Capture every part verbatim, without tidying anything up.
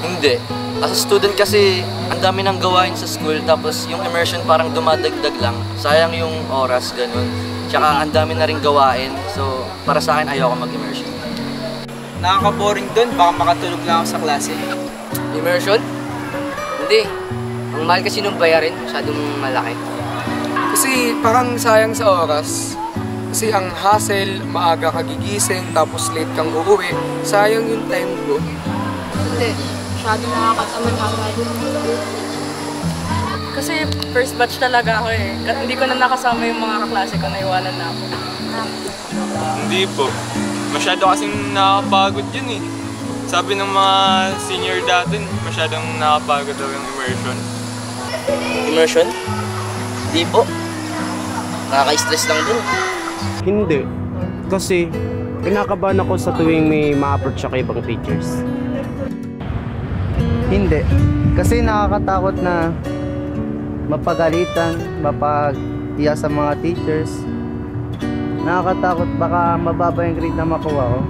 Hindi. As a student kasi, ang dami nang gawain sa school, tapos yung immersion parang dumadagdag lang. Sayang yung oras, ganun. Tsaka ang dami na rin gawain, so para sa akin ayoko mag-immersion. Nakaka-boring dun, baka makatulog lang ako sa klase. Immersion? Hindi. Ang mahal kasi nung bayarin, masyadong malaki. Kasi parang sayang sa oras. Kasi ang hassle, maaga kagigising, tapos late kang uuwi. Sayang yung time ko. Hindi. Masyadong nakakatamad agad. Kasi first batch talaga ako eh. Hindi ko na nakasama yung mga kaklase ko, naiwanan na ako. Hindi po. Masyado kasing nakakapagod yun eh. Sabi ng mga senior dati, masyadong nakakapagod daw yung immersion. Immersion? Di po. Nakaka-stress lang din. Hindi. Kasi kinakabahan ako sa tuwing may ma-approach siya kay ibang teachers. Hindi. Kasi nakakatakot na mapagalitan, mapag-iya sa mga teachers. Nakakatakot baka mababa yung grade na makuha ko.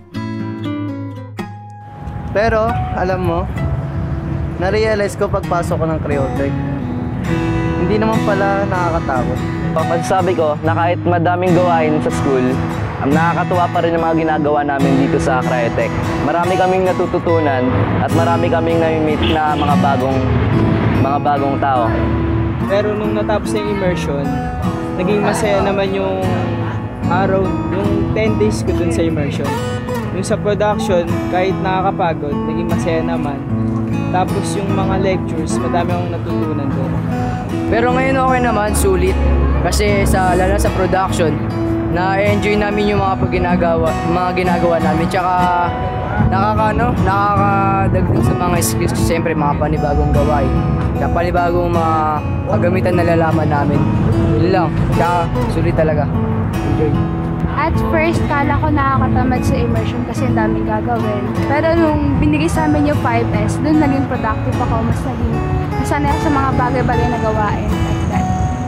Pero, alam mo, na-realize ko pagpasok ko ng Creotech. Hindi naman pala nakakatakot. Pagsabi ko na kahit madaming gawain sa school, um, nakakatuwa pa rin ang mga ginagawa namin dito sa Creotech. Marami kaming natututunan at marami kaming na-meet na mga bagong mga bagong tao. Pero nung natapos na yung immersion, naging masaya naman yung araw, yung ten days ko dun sa immersion. Yung sa production, kahit nakakapagod, naging masaya naman. Tapos yung mga lectures, madami akong natutunan doon. Pero ngayon okay naman, sulit. Kasi sa, lalo sa production, na-enjoy namin yung mga pagginagawa, mga ginagawa namin. Tsaka nakakano, nakakadagdag sa mga skills. Siyempre, mga panibagong gawain. Tsaka panibagong mga kagamitan na lalaman namin. Yun lang. Tsaka sulit talaga. Enjoy. At first, kala ko nakakatamad sa immersion kasi ang daming gagawin. Pero nung binigay sa amin yung five S, doon naging productive ako. Mas naging nasanay ako sa mga bagay-bagay na gawain. Like that.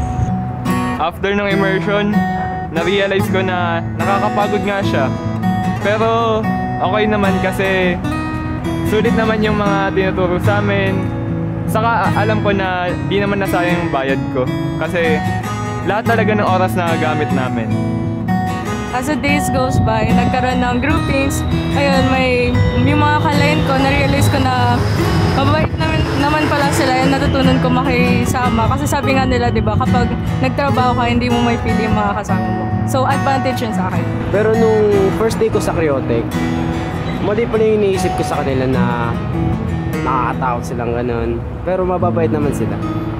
After ng immersion, na-realize ko na nakakapagod nga siya. Pero okay naman kasi sulit naman yung mga tinuturo sa amin. Saka alam ko na di naman nasayang yung bayad ko. Kasi lahat talaga ng oras na gamit namin. As the days goes by, nagkaroon ng groupings. Ayun, may yung mga kalain ko, na-realize ko na mabait naman, naman pala sila. Yung natutunan ko makisama. Kasi sabi nga nila, di ba, kapag nagtrabaho ka, hindi mo may pili yung mga kasama mo. So, advantage yun sa akin. Pero nung first day ko sa Creotech, mali pa yung iniisip ko sa kanila na nakakatakot silang ganun. Pero mababait naman sila.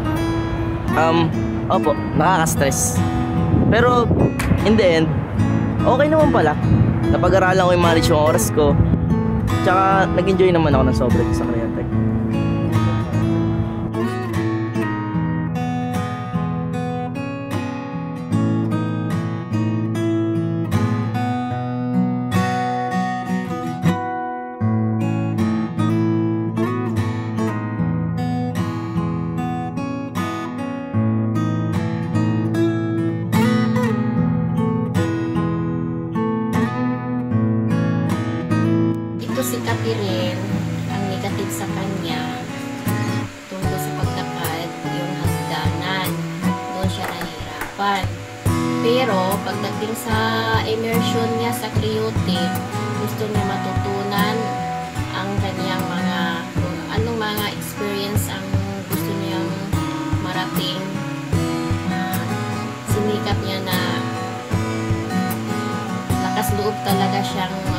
Um, opo, nakaka-stress. Pero, in the end, okay naman pala. Napag-aralan ko yung manage yung oras ko. Tsaka, nag-enjoy naman ako ng sobra sa Creotech. Si Catherine, ang negative sa kanya tungkol sa pagtapad, yung hagdanan. Doon siya nahihirapan. Pero pagdating sa immersion niya sa Creotech, gusto niya matutunan ang kanyang mga, kung anong mga experience ang gusto niyang marating. Uh, sinikap niya na lakas loob talaga siyang